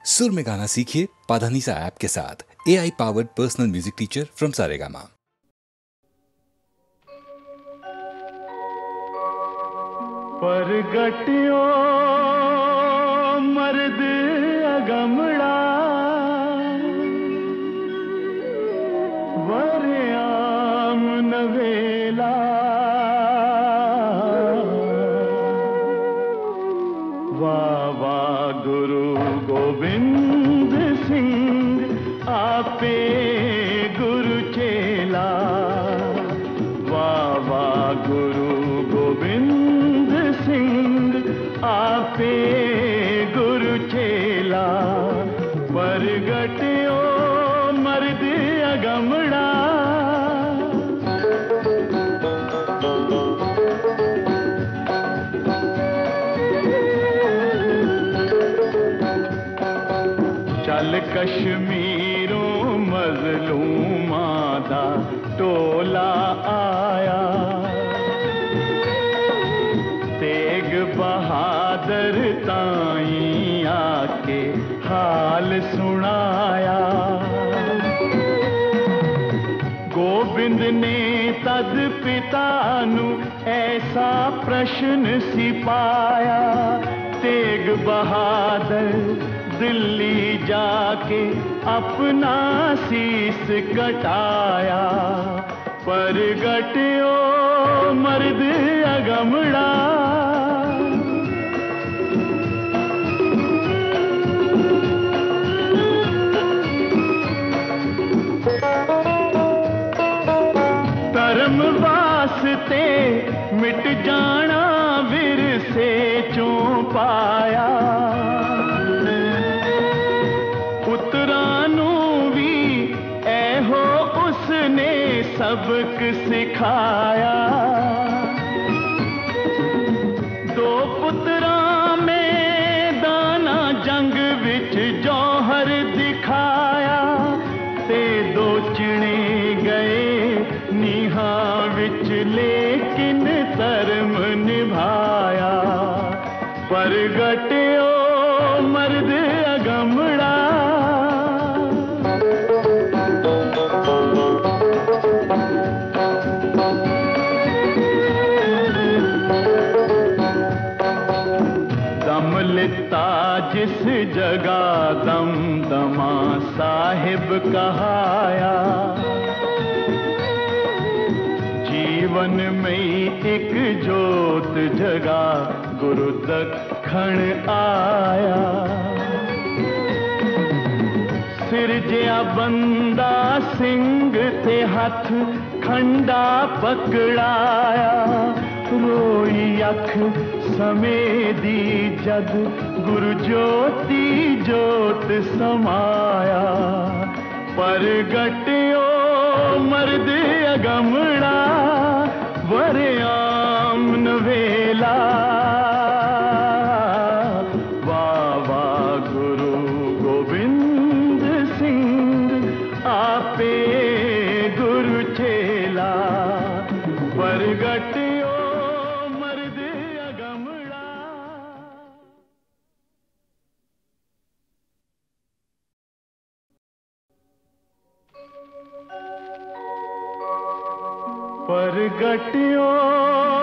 सुर में गाना सीखिए पाधानीसा ऐप के साथ। AI powered personal music teacher from Saregama. परगट्यो मर्द अगमड़ा वरयाम नवेला वावा गुरु गोविंद सिंह आपे गुरु चेला वावा गुरु गोविंद सिंह आपे गुरु चेला परगट्यो मर्द अगमड़ा चल कश्मीरों मजलूमां दा टोला आया तेग बहादुर ताई आके हाल सुनाया गोविंद ने तद पिता नु ऐसा प्रश्न सिपाया तेग बहादुर दिल्ली जाके अपना शीस कटाया परगट्यो मर्द अगमड़ा धर्म वास्ते मिट जाना विरसे चों पाया उसने सबक सिखाया दो पुत्रा में दाना जंग विच जौहर दिखाया ते दो चिणे गए नीहा विच लेकिन धर्म निभाया परगट्यो मर्द अगमड़ा जिस जगह दमदमा साहिब कहाया जीवन में एक जोत जगा गुरु दखण आया सिरजिया बंदा सिंह ते हथ खंडा पकड़ाया रोई अख समय दी जद गुरु ज्योति जोत समाया परगट्यो मर्द अगमड़ा वरयाम नवेला वावा गुरु गोविंद सिंह आपे गुरु चेला परगट्यो परगट्यो